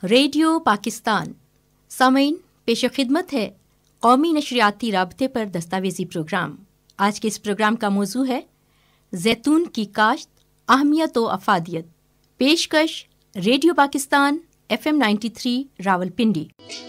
Radio Pakistan سامعین، پیش خدمت ہے قومی نشریاتی رابطے پر دستاویزی پروگرام۔ آج کے اس پروگرام کا موضوع ہے زیتون کی کاشت، اہمیت و افادیت۔ پیشکش ریڈیو پاکستان FM 93 راولپنڈی۔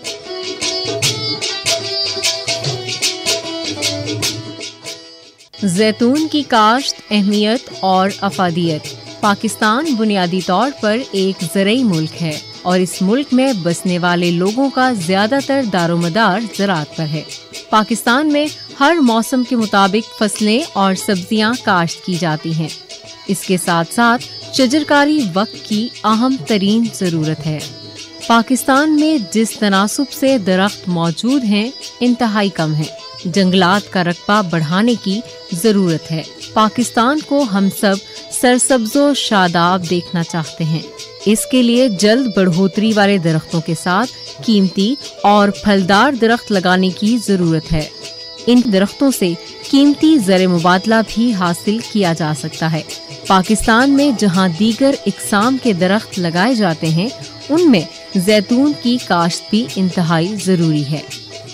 زیتون کی کاشت، اہمیت اور افادیت۔ پاکستان بنیادی طور پر ایک زرعی ملک ہے اور اس ملک میں بسنے والے لوگوں کا زیادہ تر دار و مدار زراعت پر ہے۔ پاکستان میں ہر موسم کے مطابق فصلیں اور سبزیاں کاشت کی جاتی ہیں۔ اس کے ساتھ ساتھ شجرکاری وقت کی اہم ترین ضرورت ہے۔ پاکستان میں جس تناسب سے درخت موجود ہیں انتہائی کم ہے۔ جنگلات کا رقبہ بڑھانے کی ضرورت ہے۔ پاکستان کو ہم سب سرسبز و شاداب دیکھنا چاہتے ہیں۔ اس کے لیے جلد بڑھوتری والے درختوں کے ساتھ قیمتی اور پھلدار درخت لگانے کی ضرورت ہے۔ ان درختوں سے قیمتی زر مبادلہ بھی حاصل کیا جا سکتا ہے۔ پاکستان میں جہاں دیگر اقسام کے درخت لگائے جاتے ہیں، ان میں زیتون کی کاشت بھی انتہائی ضروری ہے۔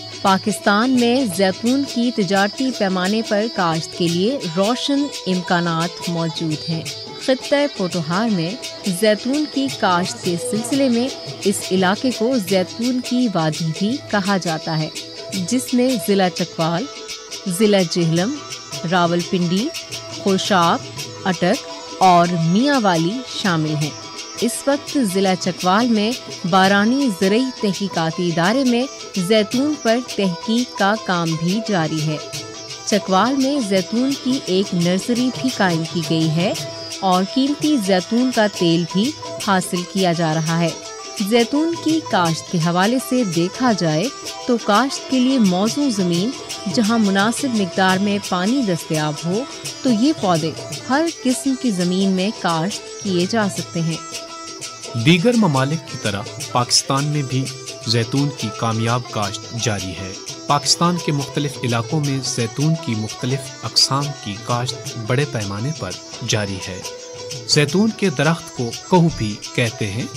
پاکستان میں زیتون کی تجارتی پیمانے پر کاشت کے لیے روشن امکانات موجود ہیں۔ خطہ پوٹوہار میں زیتون کی کاشت کے سلسلے میں اس علاقے کو زیتون کی وادی بھی کہا جاتا ہے، جس میں ضلع چکوال، ضلع جہلم، راولپنڈی، خوشاب، اٹک اور میاں والی شامل ہیں۔ اس وقت ضلع چکوال میں بارانی زرعی تحقیقاتی ادارے میں زیتون پر تحقیق کا کام بھی جاری ہے۔ چکوال میں زیتون کی ایک نرسری بھی قائم کی گئی ہے اور قیمتی زیتون کا تیل بھی حاصل کیا جا رہا ہے۔ زیتون کی کاشت کے حوالے سے دیکھا جائے تو کاشت کے لیے موزوں زمین جہاں مناسب مقدار میں پانی دستیاب ہو تو یہ پودے ہر قسم کی زمین میں کاشت کیے جا سکتے ہیں۔ دیگر ممالک کی طرح پاکستان میں بھی زیتون کی کامیاب کاشت جاری ہے۔ پاکستان کے مختلف علاقوں میں زیتون کی مختلف اقسام کی کاشت بڑے پیمانے پر جاری ہے۔ زیتون کے درخت کو کہو بھی کہتے ہیں۔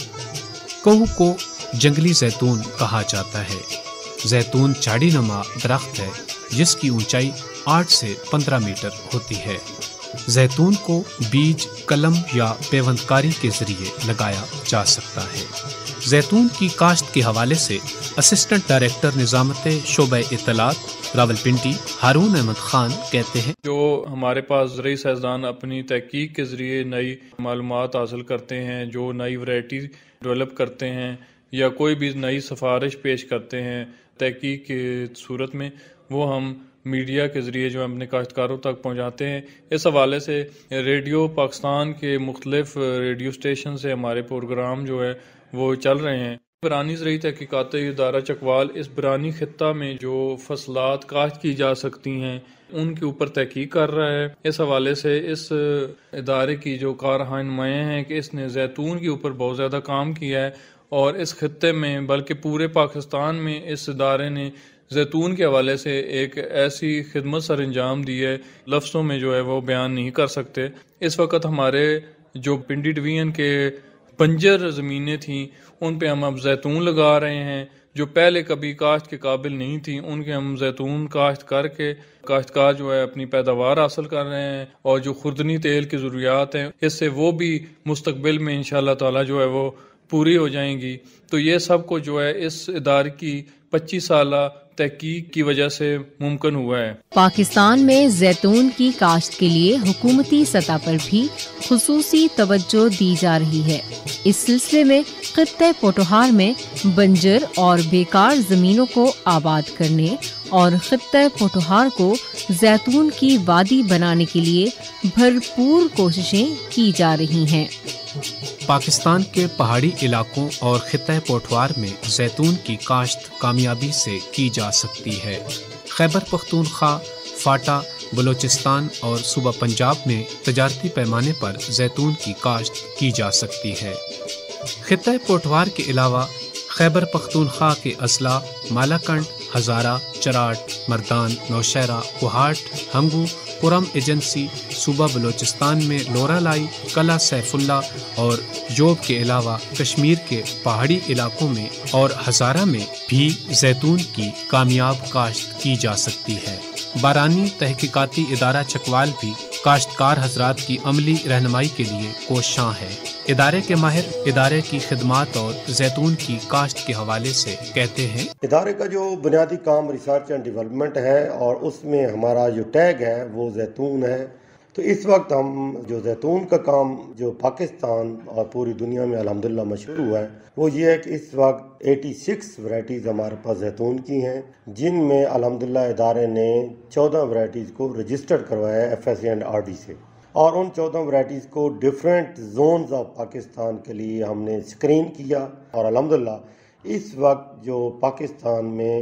کہو کو جنگلی زیتون کہا جاتا ہے۔ زیتون چاڑی نما درخت ہے جس کی اونچائی 8 سے 15 میٹر ہوتی ہے۔ زیتون کو بیج، کلم یا پیوند کاری کے ذریعے لگایا جا سکتا ہے۔ زیتون کی کاشت کے حوالے سے اسسٹنٹ ڈائریکٹر نظامت شعبہ اطلاعات راولپنڈی ہارون احمد خان کہتے ہیں، جو ہمارے پاس زرعی سائنسدان اپنی تحقیق کے ذریعے نئی معلومات حاصل کرتے ہیں، جو نئی ویرائٹی ڈیولپ کرتے ہیں یا کوئی بھی نئی سفارش پیش کرتے ہیں تحقیق کی صورت میں، وہ ہم میڈیا کے ذریعے جو اپنے کاشتکاروں تک پہنچاتے ہیں۔ اس حوالے سے ریڈیو پاکستان کے مختلف ریڈیو اسٹیشن سے ہمارے پروگرام جو ہے وہ چل رہے ہیں۔ برانی زرعی تحقیقاتی ادارہ چکوال اس برانی خطہ میں جو فصلات کاشت کی جا سکتی ہیں ان کے اوپر تحقیق کر رہا ہے۔ اس حوالے سے اس ادارے کی جو کارنمائیں ہیں کہ اس نے زیتون کے اوپر بہت زیادہ کام کیا ہے اور اس خطے میں بلکہ پورے پاکستان میں اس ادارے نے زیتون کے حوالے سے ایک ایسی خدمت سر انجام دی ہے، لفظوں میں جو ہے وہ بیان نہیں کر سکتے۔ اس وقت ہمارے جو پنڈی ڈویژن کے بنجر زمینیں تھیں ان پہ ہم اب زیتون لگا رہے ہیں، جو پہلے کبھی کاشت کے قابل نہیں تھیں ان کے ہم زیتون کاشت کر کے کاشتکار جو ہے اپنی پیداوار حاصل کر رہے ہیں، اور جو خوردنی تیل کی ضروریات ہیں اس سے وہ بھی مستقبل میں انشاءاللہ تعالی جو ہے وہ پوری ہو جائیں گی۔ تو یہ سب کو جو ہے اس ادارے کی 25 سالہ تحقیق کی وجہ سے ممکن ہوا ہے۔ پاکستان میں زیتون کی کاشت کے لیے حکومتی سطح پر بھی خصوصی توجہ دی جا رہی ہے۔ اس سلسلے میں خطہ پوٹوہار میں بنجر اور بیکار زمینوں کو آباد کرنے اور خطہ پوٹوہار کو زیتون کی وادی بنانے کے لیے بھرپور کوششیں کی جا رہی ہیں۔ پاکستان کے پہاڑی علاقوں اور خطہ پوٹوہار میں زیتون کی کاشت کامیابی سے کی جا سکتی ہے۔ خیبر پختونخوا، فاٹا، بلوچستان اور صوبہ پنجاب میں تجارتی پیمانے پر زیتون کی کاشت کی جا سکتی ہے۔ خطہ پوٹوہار کے علاوہ خیبر پختونخوا کے اضلاع مالاکنڈ، ہزارہ، چراٹ، مردان، نوشہرہ، کوہاٹ، ہنگو، پورم ایجنسی، صوبہ بلوچستان میں لورا لائی، قلعہ سیف اللہ اور یوب کے علاوہ کشمیر کے پہاڑی علاقوں میں اور ہزارہ میں بھی زیتون کی کامیاب کاشت کی جا سکتی ہے۔ بارانی تحقیقاتی ادارہ چکوال بھی کاشتکار حضرات کی عملی رہنمائی کے لیے کوشاں ہے۔ ادارے کے ماہر ادارے کی خدمات اور زیتون کی کاشت کے حوالے سے کہتے ہیں، ادارے کا جو بنیادی کام ریسرچ اینڈ ڈیولپمنٹ ہے اور اس میں ہمارا جو ٹیگ ہے وہ زیتون ہے۔ تو اس وقت ہم جو زیتون کا کام جو پاکستان اور پوری دنیا میں الحمدللہ مشہور ہوا ہے وہ یہ ہے کہ اس وقت 86 ورائٹیز ہمارے پاس زیتون کی ہیں، جن میں الحمدللہ ادارے نے 14 ورائٹیز کو رجسٹرڈ کروایا ہے FSC اینڈ RD سے، اور ان 14 ورائٹیز کو ڈیفرنٹ زونز آف پاکستان کے لیے ہم نے اسکرین کیا، اور الحمدللہ اس وقت جو پاکستان میں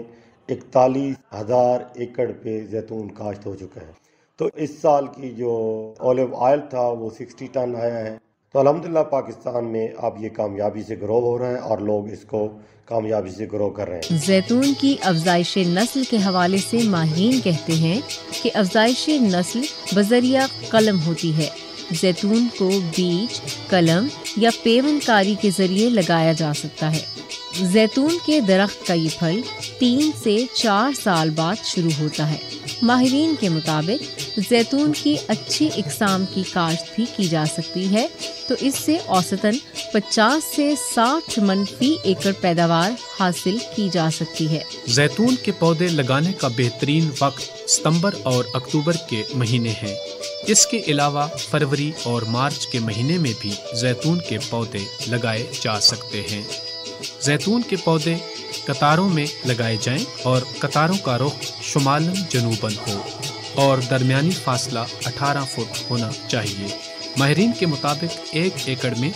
41,000 ایکڑ پہ زیتون کاشت ہو چکا ہے۔ تو اس سال کی جو اولیو آئل تھا وہ 60 ٹن آیا ہے۔ تو الحمدللہ پاکستان میں اب یہ کامیابی سے گرو ہو رہا ہے اور لوگ اس کو کامیابی سے گرو کر رہے ہیں۔ زیتون کی افزائش نسل کے حوالے سے ماہرین کہتے ہیں کہ افزائش نسل بذریعہ قلم ہوتی ہے۔ زیتون کو بیج، قلم یا پیوند کاری کے ذریعے لگایا جا سکتا ہے۔ زیتون کے درخت کا یہ پھل 3 سے 4 سال بعد شروع ہوتا ہے۔ ماہرین کے مطابق زیتون کی اچھی اقسام کی کاشت بھی کی جا سکتی ہے، تو اس سے اوسطاً 50 سے 60 من فی ایکڑ پیداوار حاصل کی جا سکتی ہے۔ زیتون کے پودے لگانے کا بہترین وقت ستمبر اور اکتوبر کے مہینے ہیں۔ اس کے علاوہ فروری اور مارچ کے مہینے میں بھی زیتون کے پودے لگائے جا سکتے ہیں۔ زیتون کے پودے قطاروں میں لگائے جائیں اور قطاروں کا رخ شمالاً جنوباً ہو اور درمیانی فاصلہ 18 فٹ ہونا چاہیے۔ ماہرین کے مطابق 1 ایکڑ میں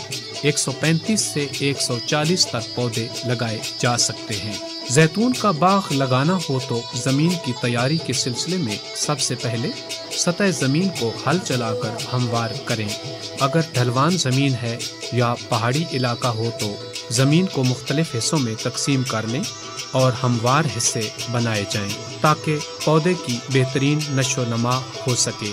135 سے 140 تک پودے لگائے جا سکتے ہیں۔ زیتون کا باغ لگانا ہو تو زمین کی تیاری کے سلسلے میں سب سے پہلے سطح زمین کو ہل چلا کر ہموار کریں۔ اگر ڈھلوان زمین ہے یا پہاڑی علاقہ ہو تو زمین کو مختلف حصوں میں تقسیم کر لیں اور ہموار حصے بنائے جائیں تاکہ پودے کی بہترین نشو و نما ہو سکے۔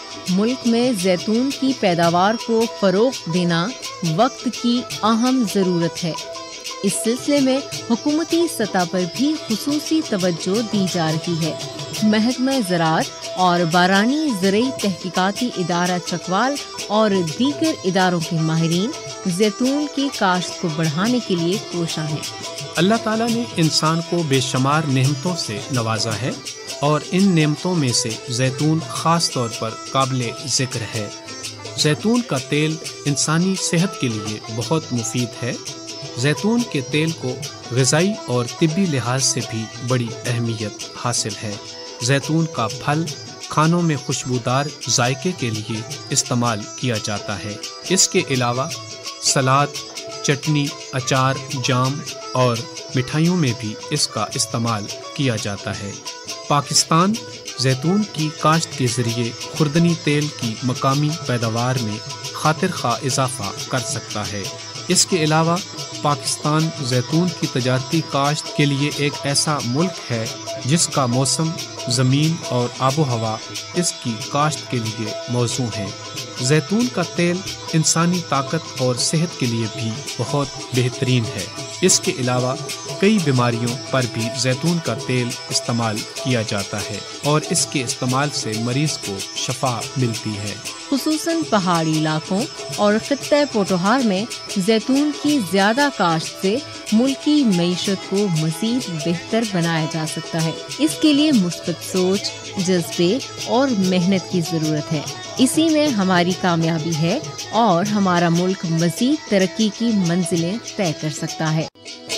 ملک میں زیتون کی پیداوار کو فروغ دینا وقت کی اہم ضرورت ہے۔ اس سلسلے میں حکومتی سطح پر بھی خصوصی توجہ دی جا رہی ہے۔ محکمہ زراعت اور بارانی زرعی تحقیقاتی ادارہ چکوال اور دیگر اداروں کے ماہرین زیتون کی کاشت کو بڑھانے کے لیے کوشاں ہیں۔ اللہ تعالیٰ نے انسان کو بے شمار نعمتوں سے نوازا ہے اور ان نعمتوں میں سے زیتون خاص طور پر قابل ذکر ہے۔ زیتون کا تیل انسانی صحت کے لیے بہت مفید ہے۔ زیتون کے تیل کو غذائی اور طبی لحاظ سے بھی بڑی اہمیت حاصل ہے۔ زیتون کا پھل کھانوں میں خوشبودار ذائقے کے لیے استعمال کیا جاتا ہے۔ اس کے علاوہ سلاد، چٹنی، اچار، جام اور مٹھائیوں میں بھی اس کا استعمال کیا جاتا ہے۔ پاکستان زیتون کی کاشت کے ذریعے خوردنی تیل کی مقامی پیداوار میں خاطر خواہ اضافہ کر سکتا ہے۔ اس کے علاوہ پاکستان زیتون کی تجارتی کاشت کے لیے ایک ایسا ملک ہے جس کا موسم، زمین اور آب و ہوا اس کی کاشت کے لیے موزوں ہیں۔ زیتون کا تیل انسانی طاقت اور صحت کے لیے بھی بہت بہترین ہے۔ اس کے علاوہ کئی بیماریوں پر بھی زیتون کا تیل استعمال کیا جاتا ہے اور اس کے استعمال سے مریض کو شفا ملتی ہے۔ خصوصاً پہاڑی علاقوں اور خطہ پوٹوہار میں زیتون کی زیادہ کاشت سے ملکی معیشت کو مزید بہتر بنایا جا سکتا ہے۔ اس کے لیے مثبت سوچ، جذبے اور محنت کی ضرورت ہے۔ اسی میں ہماری کامیابی ہے اور ہمارا ملک مزید ترقی کی منزلیں طے کر سکتا ہے۔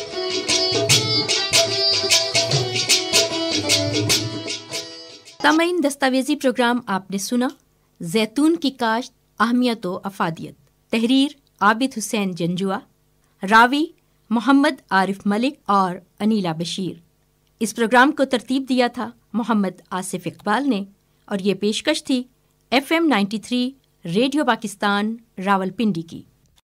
سامعین، دستاویزی پروگرام آپ نے سنا، زیتون کی کاشت، اہمیت و افادیت۔ تحریر عابد حسین جنجوا، راوی محمد عارف ملک اور انیلا بشیر۔ اس پروگرام کو ترتیب دیا تھا محمد آصف اقبال نے، اور یہ پیشکش تھی FM 93 ریڈیو پاکستان راولپنڈی کی۔